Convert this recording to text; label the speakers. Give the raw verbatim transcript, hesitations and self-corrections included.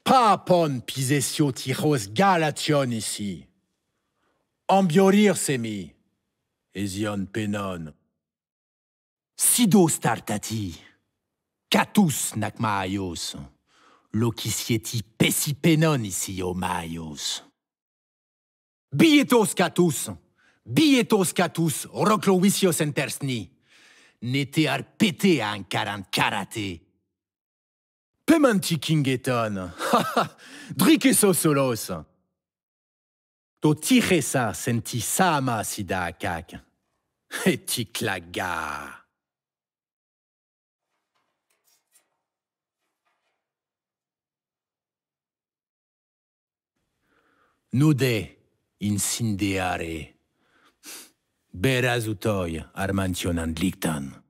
Speaker 1: Papon pisesio tiros galation ici. Ambiorir semi. Esion penon. Sido startati. Catus nacmaios. Locisieti pesipenon ici o maios. Bietos catus. Bietos catus. Roclovisios entersni. Nete arpete an carant karate. Pemanti kingeton. Drikeso solos. To tiresa senti sama sida akak. Eti klaga. Nude incendiare. Berazutoi armantionan lictan.